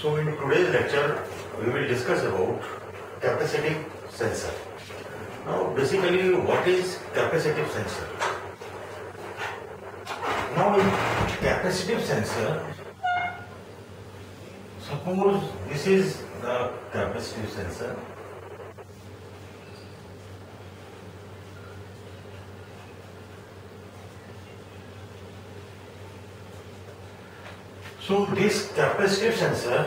So in today's lecture, we will discuss about capacitive sensor. Now basically what is capacitive sensor? Now in capacitive sensor, suppose this is the capacitive sensor. So this capacitive sensor,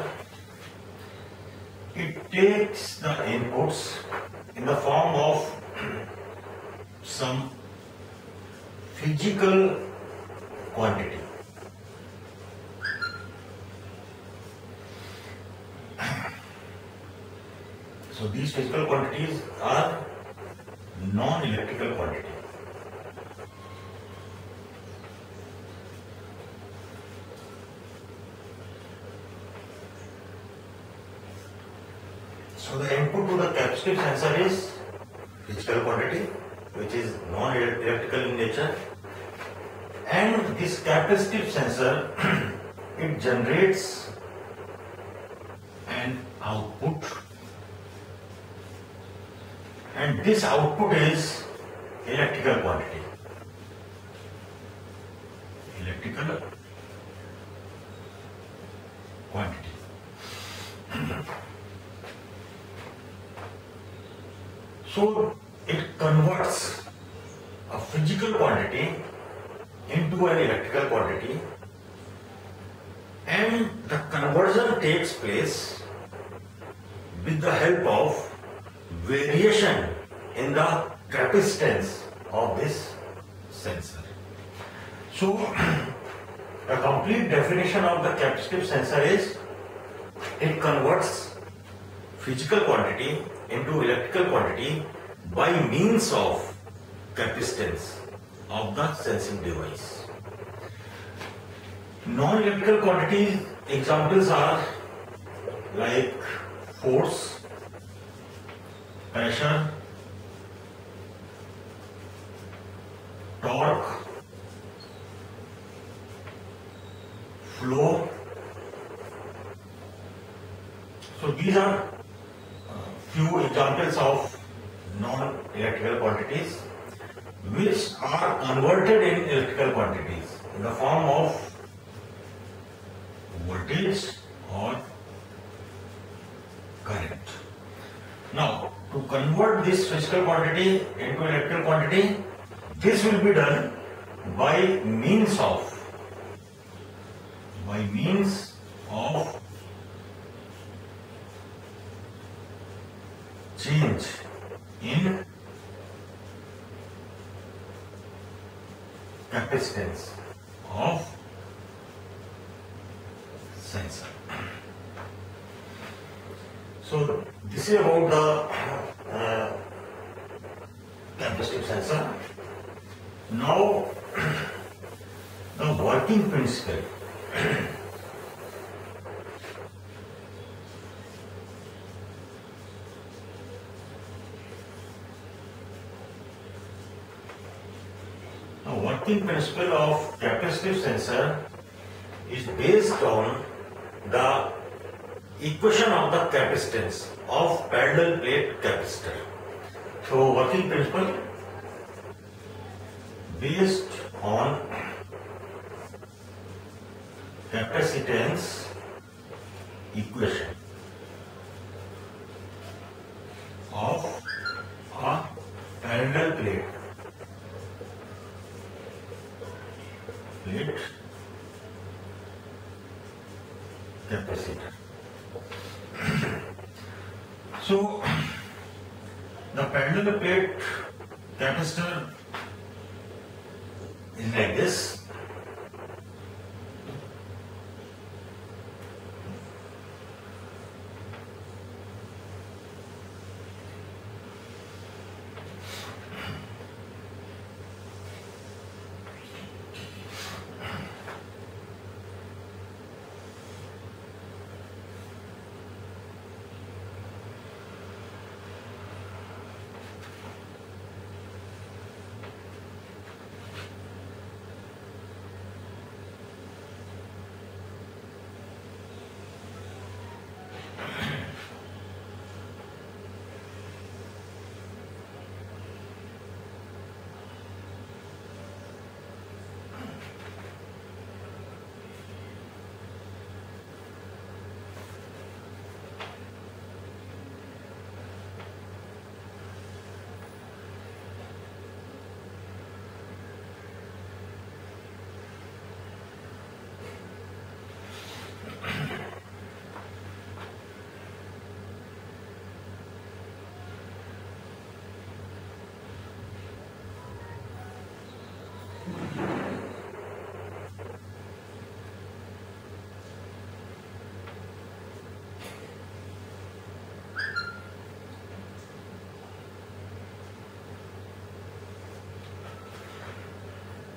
it takes the inputs in the form of some physical quantity. So these physical quantities are non-electrical quantity. So the input to the capacitive sensor is physical quantity, which is non-electrical in nature, and this capacitive sensor it generates an output, and this output is electrical quantity. Electrical quantity. So it converts a physical quantity into an electrical quantity, and the conversion takes place with the help of variation in the capacitance of this sensor. So the complete definition of the capacitive sensor is it converts physical quantity into electrical quantity by means of capacitance of the sensing device. Non-electrical quantities examples are like force, pressure, torque, flow. So these are few examples of non-electrical quantities which are converted in electrical quantities in the form of voltage or current. Now, to convert this physical quantity into electrical quantity, this will be done by means of change in capacitance of sensor. So this is about the capacitive sensor. Now the working principle. The working principle of capacitive sensor is based on the equation of the capacitance of parallel plate capacitor. So working principle based on capacitance equation of a parallel plate capacitor. So the parallel plate capacitor is like this.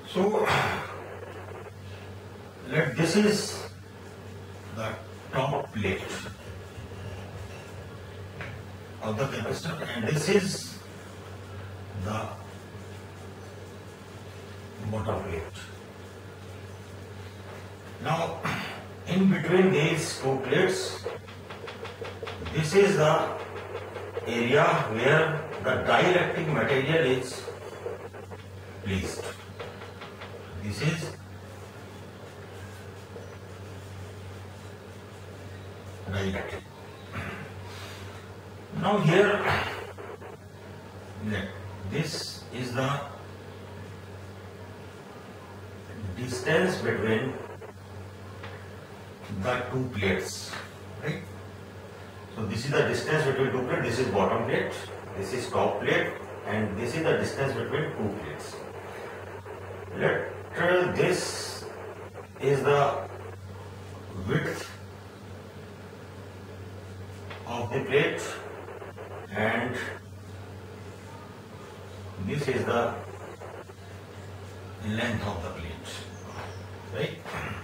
So this is the top plate of the capacitor and this is the bottom plate. Now in between these two plates, this is the area where the dielectric material is placed. This is dielectric. Now here, this is the distance between the two plates, right? So this is the distance between two plates, this is bottom plate, this is top plate, and this is the distance between two plates. This is the width of the plate and this is the length of the plate, right?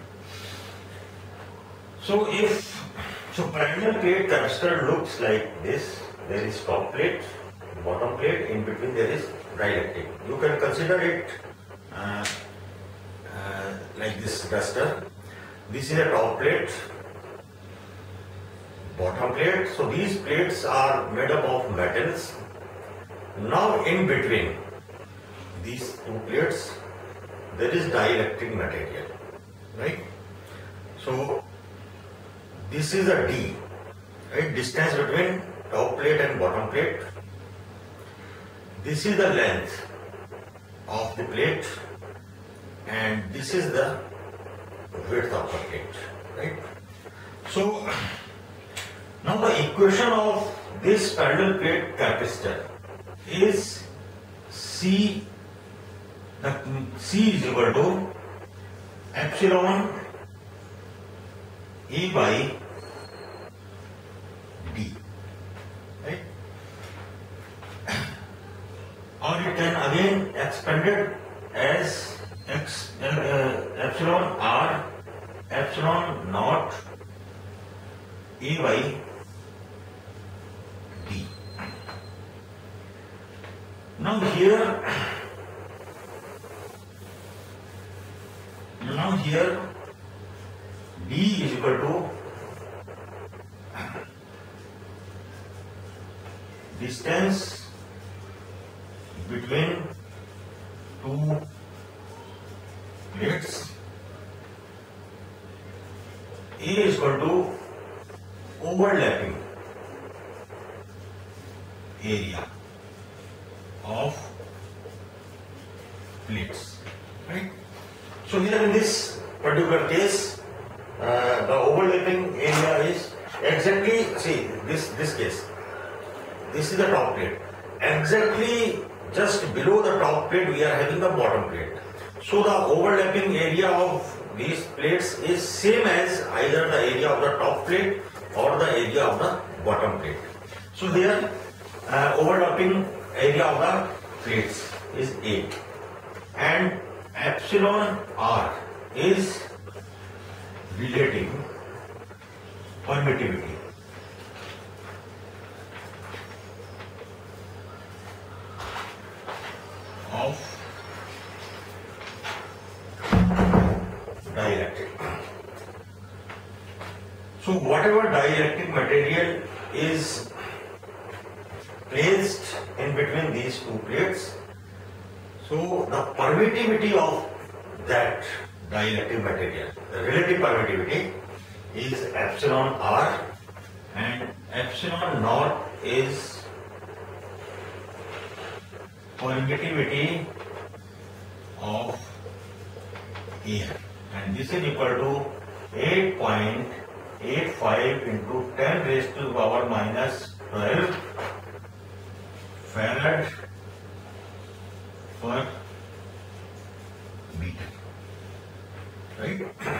So parallel plate capacitor looks like this. There is top plate, bottom plate, in between there is dielectric. You can consider it like this raster. This is a top plate, bottom plate. So these plates are made up of metals. Now in between these two plates there is dielectric material, right? So this is a D, right? Distance between top plate and bottom plate. This is the length of the plate and this is the width of the plate, right? So now the equation of this parallel plate capacitor is C is equal to epsilon E by D, right? Or it can again expanded as epsilon R epsilon naught E by D. Now here D is equal to distance between two plates. A is equal to overlapping area of plates, right? So here in this particular case, the overlapping area is exactly, see this case, this is the top plate. Exactly just below the top plate we are having the bottom plate. So the overlapping area of these plates is same as either the area of the top plate or the area of the bottom plate. So here overlapping area of the plates is 8 and epsilon R is relating permittivity. Of dielectric. So whatever dielectric material is placed in between these two plates, so the permittivity of that dielectric material, the relative permittivity is epsilon R and epsilon naught is permittivity of air, and this is equal to 8.85 into 10 raised to the power minus 12 farad per meter, right?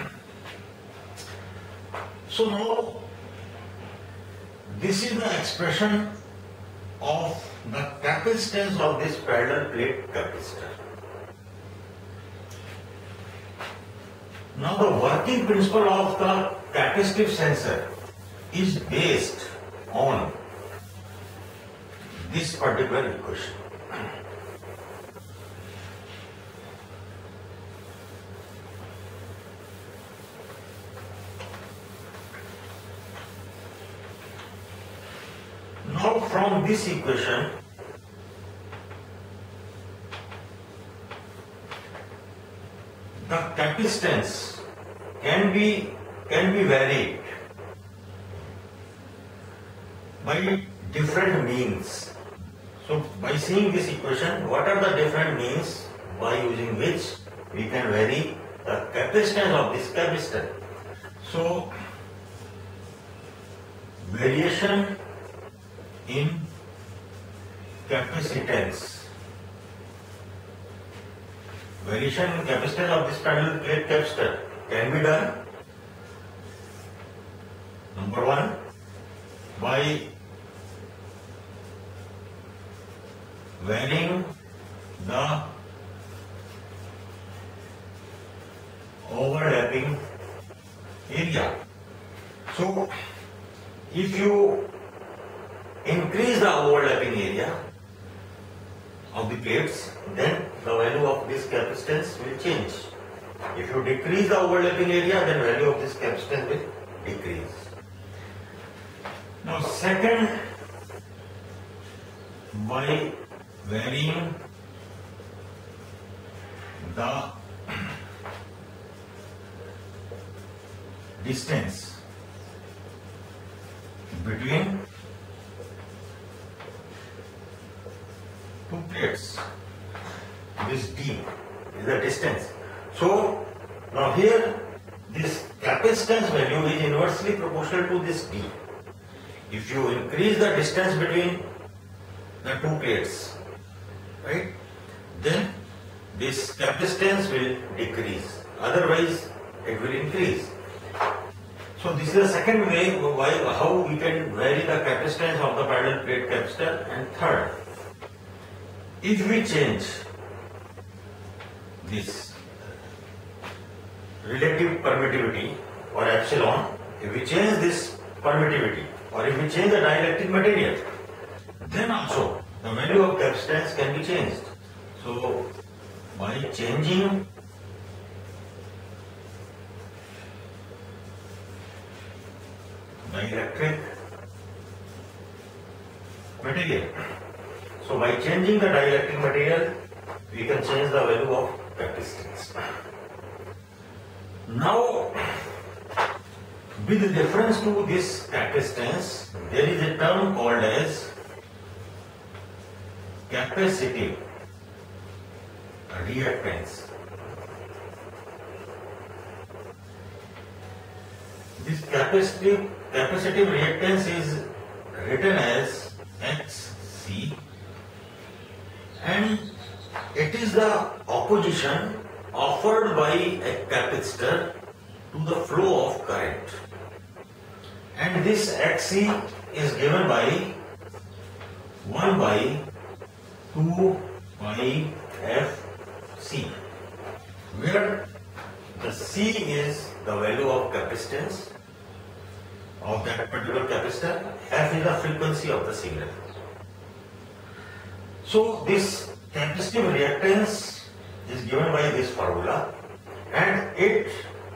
So now this is the expression of the capacitance of this parallel plate capacitor. Now the working principle of the capacitive sensor is based on this particular equation. Now from this equation, the capacitance can be varied by different means. So by seeing this equation, what are the different means by using which we can vary the capacitance of this capacitor? So variation in capacitance. Variation in capacitance of this parallel plate capacitor can be done, number one, by varying the overlapping area. So if you increase the overlapping area of the plates, then the value of this capacitance will change. If you decrease the overlapping area, then value of this capacitance will decrease. Now second, by varying the distance between two plates, this d is the distance. So now here this capacitance value is inversely proportional to this d. If you increase the distance between the two plates, right, then this capacitance will decrease, otherwise it will increase. So this is the second way how we can vary the capacitance of the parallel plate capacitor. And third, if we change this relative permittivity or epsilon, if we change this permittivity or if we change the dielectric material, then also the value of capacitance can be changed. So by changing dielectric material, so by changing the dielectric material, we can change the value of capacitance. Now, with reference to this capacitance, there is a term called as capacitive reactance. This capacitive reactance is written as Xc, and it is the opposition offered by a capacitor to the flow of current, and this Xc is given by 1 by 2 pi Fc, where the C is the value of capacitance of that particular capacitor, F is the frequency of the signal. So this capacitive reactance is given by this formula, and it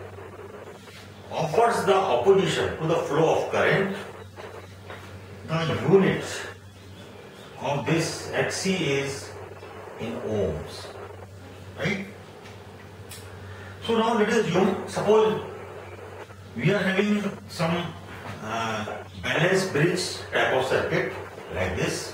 offers the opposition to the flow of current. The unit of this Xc is in ohms, right? So now let us assume, suppose we are having some balanced bridge type of circuit like this.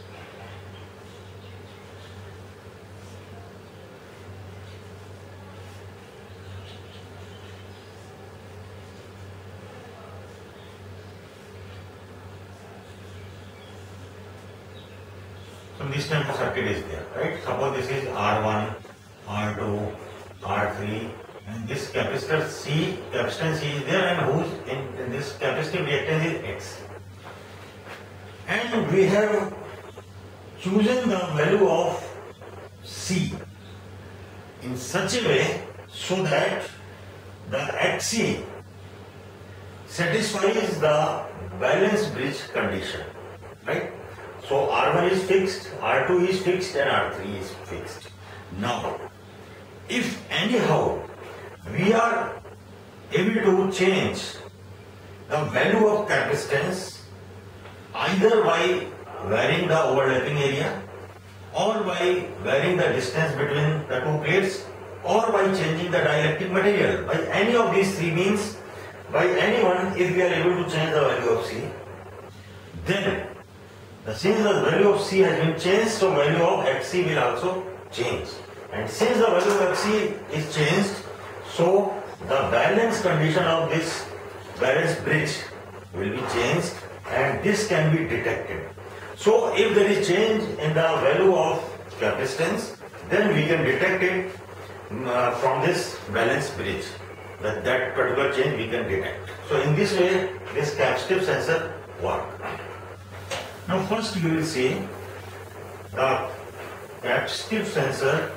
So this type of circuit is there, right? Suppose this is R1, R2, R3, and this capacitor C, capacitance C is there, and whose in this capacitive reactance is X. And we have chosen the value of C in such a way so that the Xc satisfies the balance bridge condition, right? So R1 is fixed, R2 is fixed and R3 is fixed. Now, if anyhow we are able to change the value of capacitance either by varying the overlapping area or by varying the distance between the two plates or by changing the dielectric material, by any of these three means, by anyone, if we are able to change the value of C, then since the value of C has been changed, so value of Xc will also change. And since the value of Xc is changed, so the balance condition of this balance bridge will be changed and this can be detected. So if there is change in the value of capacitance, then we can detect it from this balance bridge. That particular change we can detect. So in this way, this capacitive sensor works. Now first you will see the capacitive sensor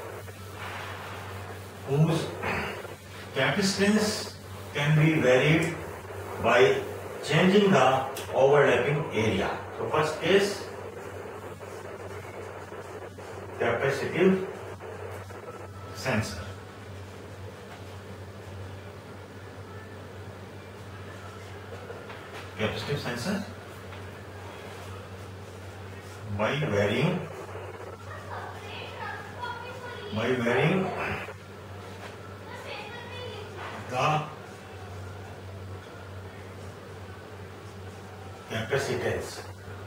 whose capacitance can be varied by changing the overlapping area. So first case, capacitive sensor. Capacitive sensor by varying the capacitance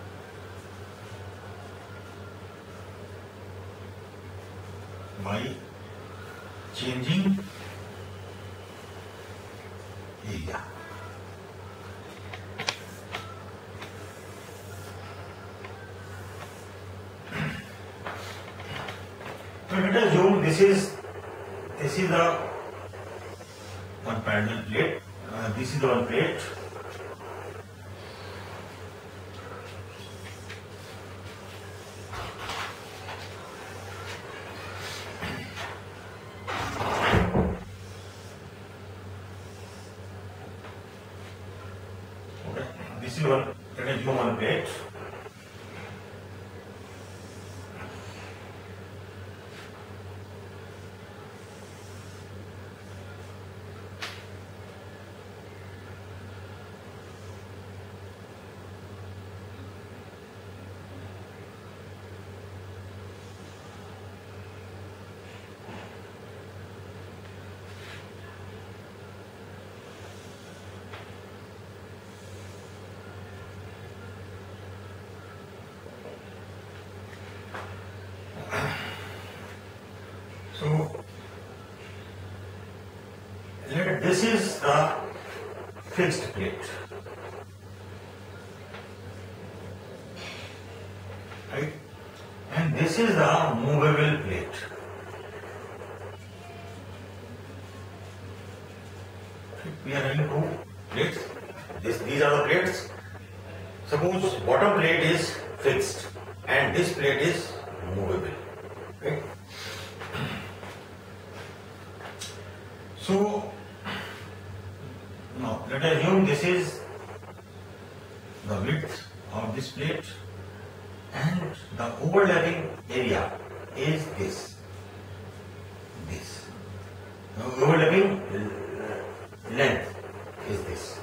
by changing area. So let us assume this is the one parallel plate. This is the one plate. Okay, this is one. Let us assume one plate. So this is the fixed plate, right? And this is the movable plate. We are having two plates. These are the plates. Suppose bottom plate is fixed and this plate is movable, right? So now let us assume this is the width of this plate and the overlapping area is this. The overlapping length is this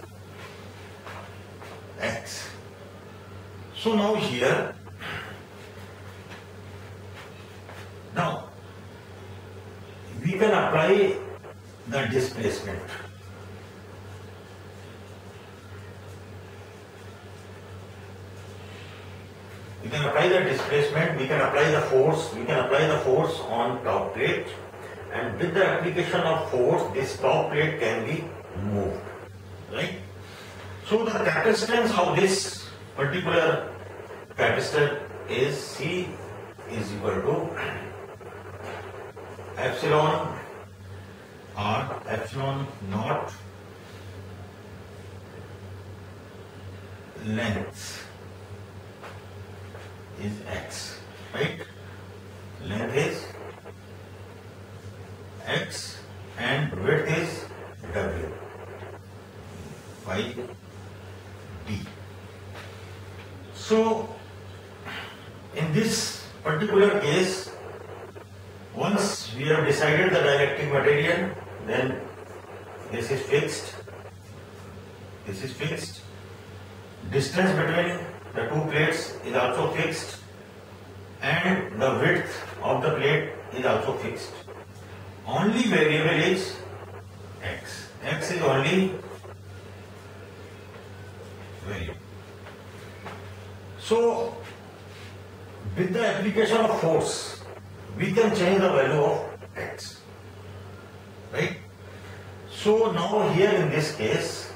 x. So now here, now we can apply the displacement. We can apply the displacement, we can apply the force, on top plate, and with the application of force, this top plate can be moved, right? So the capacitance of this particular capacitor is C is equal to epsilon R epsilon naught length is x, right? Length is x and width is D. So in this particular case, once we have decided the dielectric material, then this is fixed, this is fixed, distance between the two plates is also fixed, and the width of the plate is also fixed. Only variable is x. X is only variable. So with the application of force, we can change the value of x, right? So now here in this case,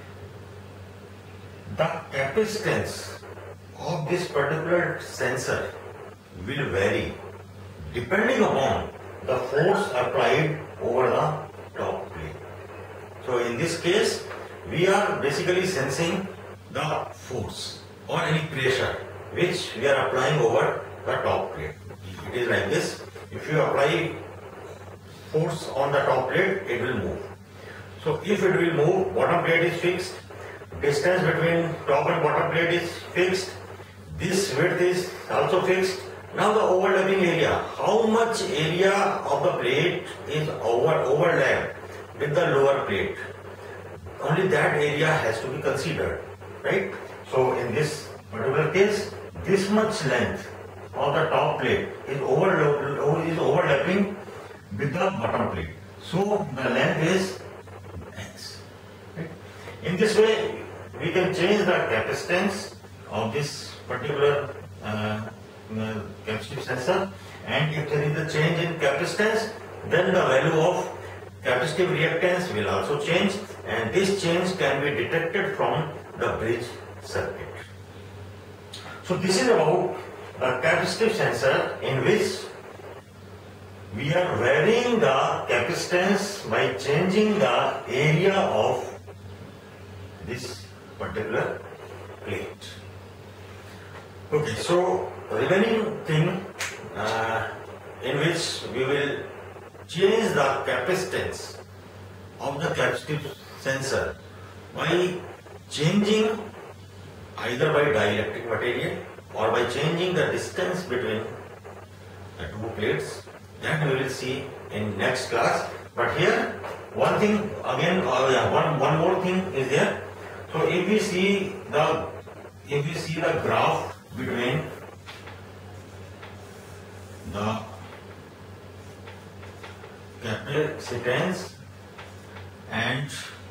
the capacitance of this particular sensor will vary depending upon the force applied over the top plate. So in this case, we are basically sensing the force or any pressure which we are applying over the top plate. It is like this. If you apply force on the top plate, it will move. So if it will move, bottom plate is fixed, distance between top and bottom plate is fixed, this width is also fixed. Now the overlapping area, how much area of the plate is overlapped with the lower plate? Only that area has to be considered, right? So in this particular case, this much length of the top plate is overlapping with the bottom plate. So the length is x. Right? In this way, we can change the capacitance of this particular capacitive sensor, and if there is a change in capacitance, then the value of capacitive reactance will also change, and this change can be detected from the bridge circuit. So this is about a capacitive sensor in which we are varying the capacitance by changing the area of this particular plate. Okay, so remaining thing in which we will change the capacitance of the capacitive sensor by changing either by dielectric material or by changing the distance between the two plates. That we will see in next class. But here one thing again, one more thing is there. So if we see the graph between the capacitance and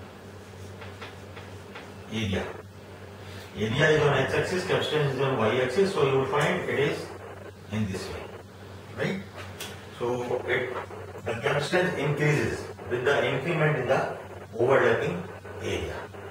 area. Area is on x-axis, capacitance is on y-axis, so you will find it is in this way, right? So the capacitance increases with the increment in the overlapping area.